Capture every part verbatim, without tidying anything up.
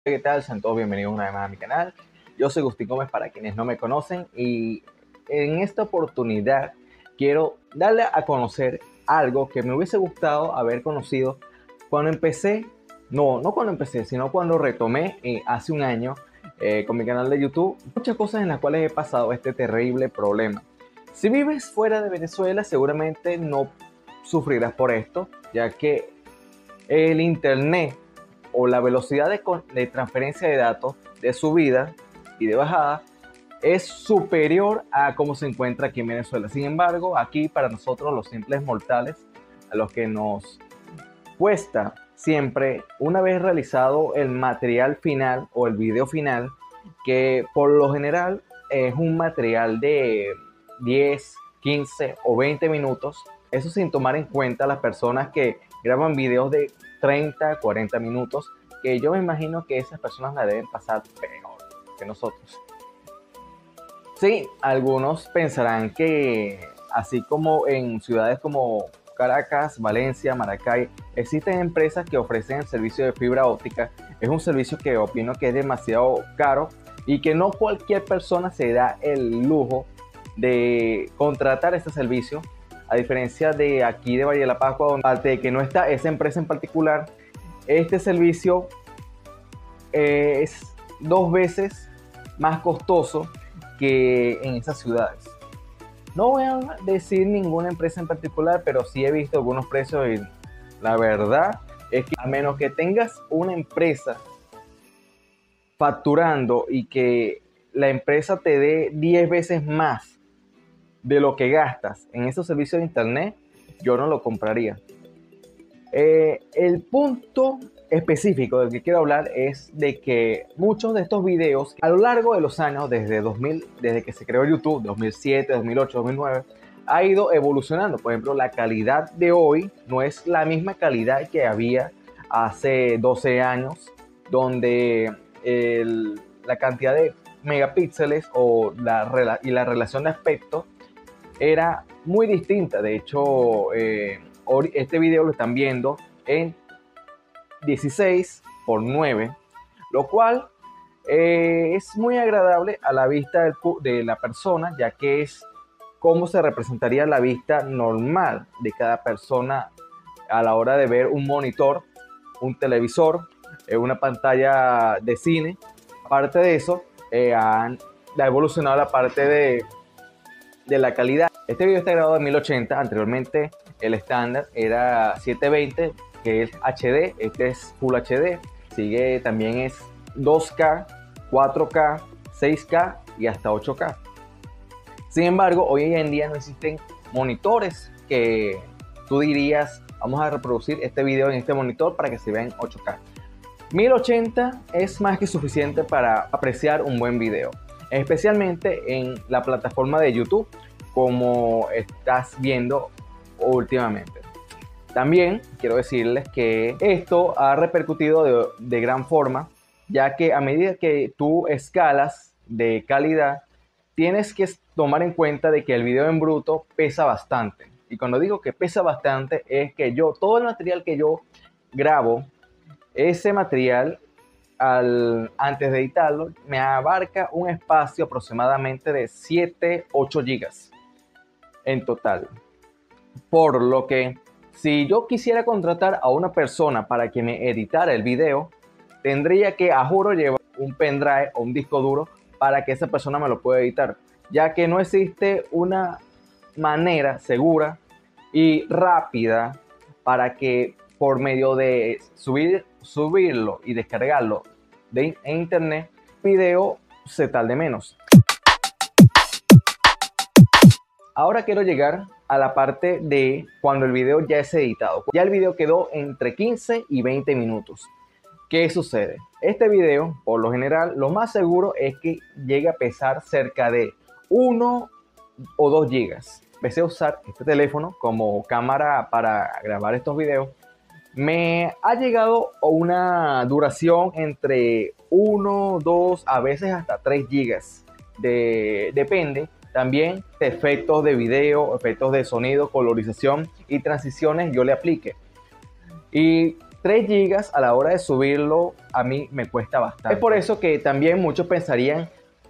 ¿Qué tal? Sean todos bienvenidos una vez más a mi canal. Yo soy Agustín Gómez para quienes no me conocen y en esta oportunidad quiero darle a conocer algo que me hubiese gustado haber conocido cuando empecé, no, no cuando empecé, sino cuando retomé eh, hace un año eh, con mi canal de YouTube, muchas cosas en las cuales he pasado este terrible problema. Si vives fuera de Venezuela seguramente no sufrirás por esto, ya que el internet o la velocidad de, de transferencia de datos, de subida y de bajada, es superior a cómo se encuentra aquí en Venezuela. Sin embargo, aquí para nosotros los simples mortales, a los que nos cuesta siempre, una vez realizado el material final o el video final, que por lo general es un material de diez, quince o veinte minutos, eso sin tomar en cuenta las personas que graban videos de treinta, cuarenta minutos, que yo me imagino que esas personas la deben pasar peor que nosotros. Sí, algunos pensarán que así como en ciudades como Caracas, Valencia, Maracay, existen empresas que ofrecen el servicio de fibra óptica. Es un servicio que opino que es demasiado caro y que no cualquier persona se da el lujo de contratar este servicio, a diferencia de aquí de Valle de la Pascua, donde aparte de que no está esa empresa en particular, este servicio eh, es dos veces más costoso que en esas ciudades. No voy a decir ninguna empresa en particular, pero sí he visto algunos precios y la verdad es que a menos que tengas una empresa facturando y que la empresa te dé diez veces más de lo que gastas en esos servicios de internet, yo no lo compraría. Eh, el punto específico del que quiero hablar es de que muchos de estos videos a lo largo de los años, desde dos mil, desde que se creó YouTube, dos mil siete, dos mil ocho, dos mil nueve, ha ido evolucionando. Por ejemplo, la calidad de hoy no es la misma calidad que había hace doce años, donde el, la cantidad de megapíxeles o la, y la relación de aspecto era muy distinta. De hecho, eh, este video lo están viendo en dieciséis por nueve, lo cual eh, es muy agradable a la vista del, de la persona, ya que es cómo se representaría la vista normal de cada persona a la hora de ver un monitor, un televisor, eh, una pantalla de cine. Aparte de eso, eh, han, ha evolucionado la parte de, de la calidad. Este video está grabado en mil ochenta, anteriormente el estándar era setecientos veinte, que es H D, este es Full H D, sigue también es dos K, cuatro K, seis K y hasta ocho K. Sin embargo, hoy en día no existen monitores que tú dirías, vamos a reproducir este video en este monitor para que se vea en ocho K. mil ochenta es más que suficiente para apreciar un buen video, especialmente en la plataforma de YouTube, como estás viendo últimamente. También quiero decirles que esto ha repercutido de, de gran forma, ya que a medida que tú escalas de calidad, tienes que tomar en cuenta de que el video en bruto pesa bastante. Y cuando digo que pesa bastante, es que yo, todo el material que yo grabo, ese material, al, antes de editarlo, me abarca un espacio aproximadamente de siete, ocho gigas en total. Por lo que si yo quisiera contratar a una persona para que me editara el video, tendría que, a juro, llevar un pendrive o un disco duro para que esa persona me lo pueda editar, ya que no existe una manera segura y rápida para que por medio de subir, subirlo y descargarlo de internet, el video se tarde menos. Ahora quiero llegar a la parte de cuando el video ya es editado. Ya el video quedó entre quince y veinte minutos. ¿Qué sucede? Este video, por lo general, lo más seguro es que llegue a pesar cerca de uno o dos gigas. Empecé a usar este teléfono como cámara para grabar estos videos. Me ha llegado a una duración entre uno, dos, a veces hasta tres gigas. De, depende. También efectos de video, efectos de sonido, colorización y transiciones yo le aplique. Y tres gigas a la hora de subirlo a mí me cuesta bastante. Es por eso que también muchos pensarían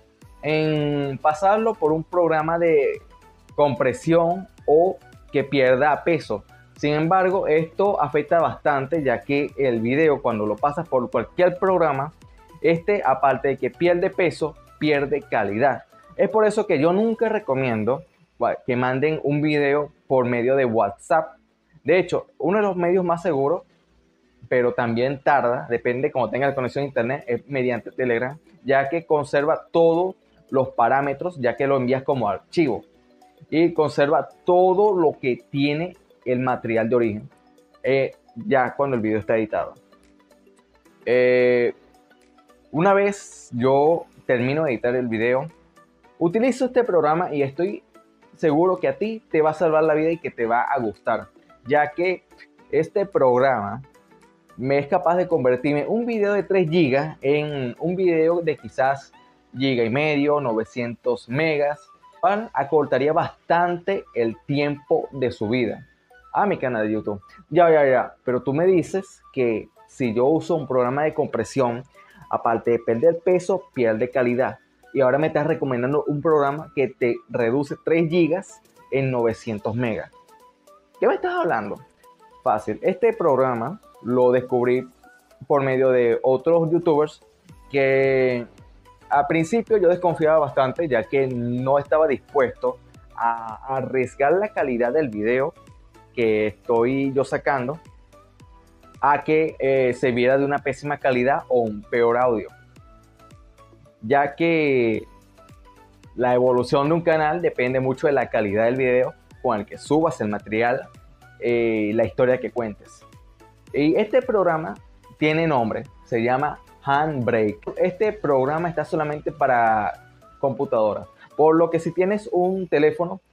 en pasarlo por un programa de compresión o que pierda peso. Sin embargo, esto afecta bastante, ya que el video, cuando lo pasas por cualquier programa, este, aparte de que pierde peso, pierde calidad. Es por eso que yo nunca recomiendo que manden un video por medio de WhatsApp. De hecho, uno de los medios más seguros, pero también tarda, depende cómo tenga la conexión a internet, es mediante Telegram, ya que conserva todos los parámetros, ya que lo envías como archivo y conserva todo lo que tiene el material de origen, eh, ya cuando el video está editado. Eh, una vez yo termino de editar el video, utilizo este programa y estoy seguro que a ti te va a salvar la vida y que te va a gustar, ya que este programa me es capaz de convertirme un video de tres gigas en un video de quizás giga y medio, novecientos megas. Acortaría bastante el tiempo de subida a mi canal de YouTube. Ya, ya, ya. Pero tú me dices que si yo uso un programa de compresión, aparte de perder peso, pierde calidad. Y ahora me estás recomendando un programa que te reduce tres gigas en novecientos megas. ¿Qué me estás hablando? Fácil. Este programa lo descubrí por medio de otros youtubers que al principio yo desconfiaba bastante, ya que no estaba dispuesto a arriesgar la calidad del video que estoy yo sacando a que eh, se viera de una pésima calidad o un peor audio, ya que la evolución de un canal depende mucho de la calidad del video con el que subas el material y eh, la historia que cuentes. Y este programa tiene nombre, se llama Handbrake. Este programa está solamente para computadora, por lo que si tienes un teléfono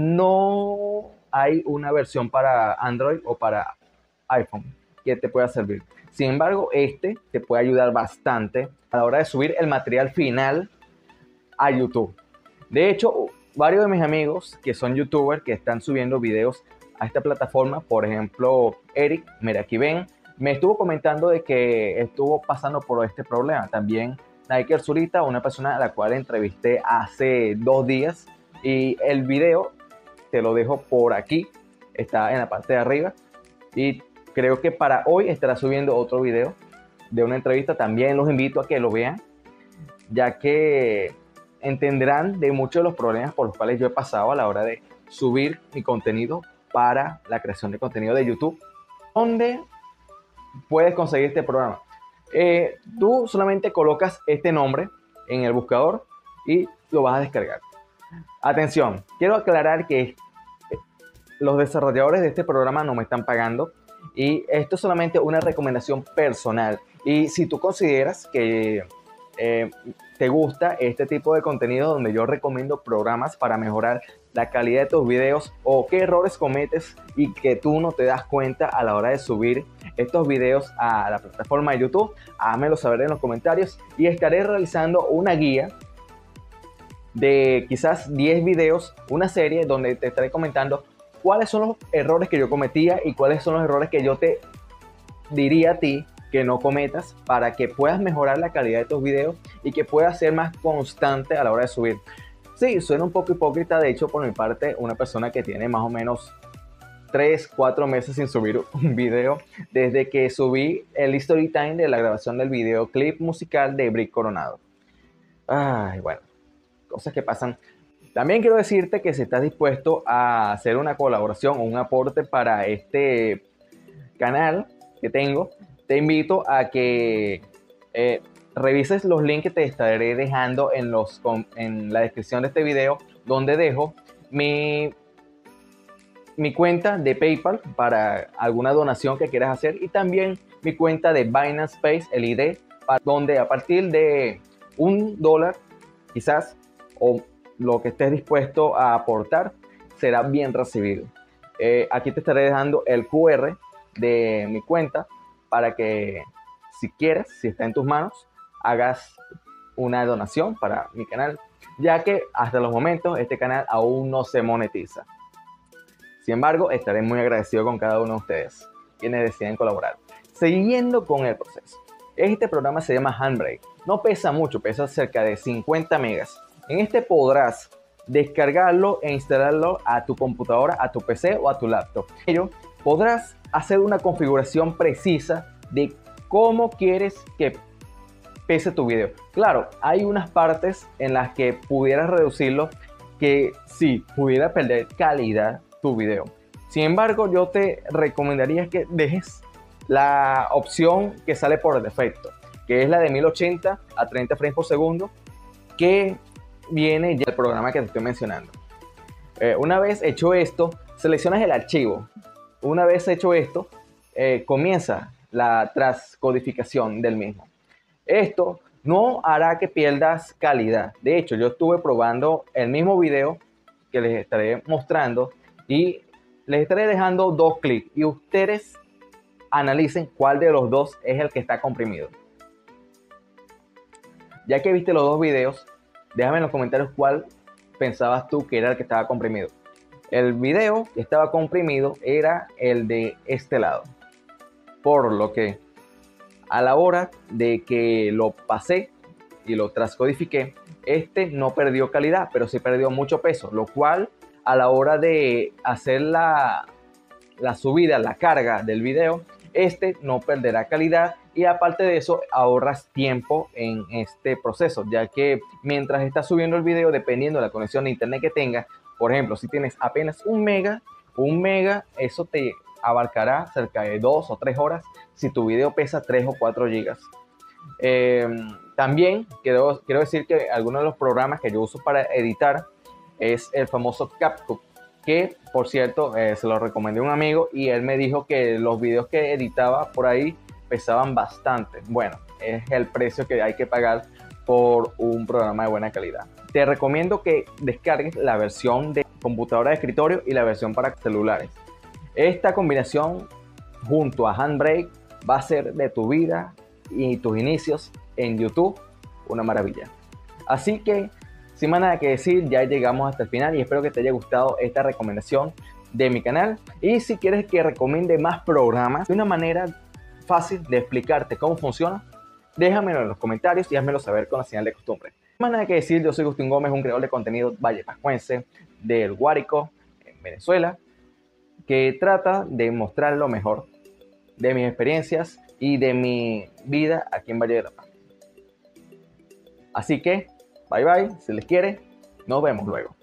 no hay una versión para Android o para iPhone que te pueda servir. Sin embargo, este te puede ayudar bastante a la hora de subir el material final a YouTube. De hecho, varios de mis amigos que son youtubers que están subiendo videos a esta plataforma, por ejemplo Eric, mira aquí ven, me estuvo comentando de que estuvo pasando por este problema. También Nike Zurita, una persona a la cual entrevisté hace dos días, y el video te lo dejo por aquí, está en la parte de arriba, y creo que para hoy estará subiendo otro video de una entrevista. También los invito a que lo vean, ya que entenderán de muchos de los problemas por los cuales yo he pasado a la hora de subir mi contenido para la creación de contenido de YouTube. ¿Dónde puedes conseguir este programa? Eh, tú solamente colocas este nombre en el buscador y lo vas a descargar. Atención, quiero aclarar que los desarrolladores de este programa no me están pagando y esto es solamente una recomendación personal. Y si tú consideras que eh, te gusta este tipo de contenido donde yo recomiendo programas para mejorar la calidad de tus videos, o qué errores cometes y que tú no te das cuenta a la hora de subir estos videos a la plataforma de YouTube, házmelo saber en los comentarios y estaré realizando una guía de quizás diez videos, una serie donde te estaré comentando cuáles son los errores que yo cometía y cuáles son los errores que yo te diría a ti que no cometas, para que puedas mejorar la calidad de tus videos y que puedas ser más constante a la hora de subir. Sí, suena un poco hipócrita, de hecho, por mi parte, una persona que tiene más o menos tres, cuatro meses sin subir un video, desde que subí el story time de la grabación del videoclip musical de Brick Coronado. Ay, bueno, cosas que pasan. También quiero decirte que si estás dispuesto a hacer una colaboración o un aporte para este canal que tengo, te invito a que eh, revises los links que te estaré dejando en, los, en la descripción de este video, donde dejo mi, mi cuenta de PayPal para alguna donación que quieras hacer, y también mi cuenta de Binance Pay, el I D, para donde a partir de un dólar quizás, o lo que estés dispuesto a aportar, será bien recibido. Eh, aquí te estaré dejando el Q R de mi cuenta para que, si quieres, si está en tus manos, hagas una donación para mi canal, ya que hasta los momentos este canal aún no se monetiza. Sin embargo, estaré muy agradecido con cada uno de ustedes quienes deciden colaborar. Siguiendo con el proceso. Este programa se llama Handbrake. No pesa mucho, pesa cerca de cincuenta megas. En este podrás descargarlo e instalarlo a tu computadora, a tu P C o a tu laptop. Ello podrás hacer una configuración precisa de cómo quieres que pese tu video. Claro, hay unas partes en las que pudieras reducirlo que sí, pudiera perder calidad tu video. Sin embargo, yo te recomendaría que dejes la opción que sale por defecto, que es la de mil ochenta a treinta frames por segundo, que viene ya el programa que te estoy mencionando. Eh, una vez hecho esto, seleccionas el archivo. Una vez hecho esto, eh, comienza la transcodificación del mismo. Esto no hará que pierdas calidad. De hecho, yo estuve probando el mismo video que les estaré mostrando y les estaré dejando dos clics y ustedes analicen cuál de los dos es el que está comprimido. Ya que viste los dos videos, déjame en los comentarios cuál pensabas tú que era el que estaba comprimido. El video que estaba comprimido era el de este lado, por lo que a la hora de que lo pasé y lo transcodifiqué, este no perdió calidad, pero sí perdió mucho peso, lo cual a la hora de hacer la, la subida, la carga del video, este no perderá calidad y aparte de eso ahorras tiempo en este proceso, ya que mientras estás subiendo el video, dependiendo de la conexión de internet que tengas, por ejemplo, si tienes apenas un mega, un mega, eso te abarcará cerca de dos o tres horas si tu video pesa tres o cuatro gigas. Eh, también quiero, quiero decir que algunos de los programas que yo uso para editar es el famoso CapCut, que por cierto eh, se lo recomendé a un amigo y él me dijo que los videos que editaba por ahí pesaban bastante. Bueno, es el precio que hay que pagar por un programa de buena calidad. Te recomiendo que descargues la versión de computadora de escritorio y la versión para celulares. Esta combinación junto a Handbrake va a ser de tu vida y tus inicios en YouTube una maravilla. Así que sin más nada que decir, ya llegamos hasta el final y espero que te haya gustado esta recomendación de mi canal. Y si quieres que recomiende más programas de una manera fácil de explicarte cómo funciona, déjamelo en los comentarios y házmelo saber con la señal de costumbre. Sin más nada que decir, yo soy Agustín Gómez, un creador de contenido vallepascuense del Guárico, en Venezuela, que trata de mostrar lo mejor de mis experiencias y de mi vida aquí en Valle de la Paz. Así que, bye bye, si les quiere, nos vemos luego.